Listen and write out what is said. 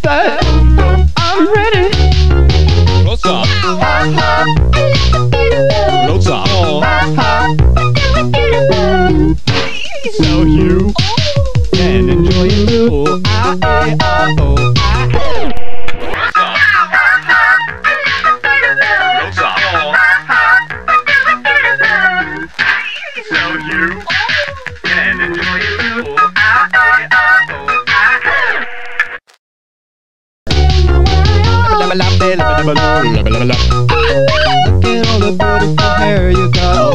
said, I'm ready. Close up. Close up. So you can enjoy your little I-A-R-O. So you can enjoy your little Look at all the beautiful hair you got.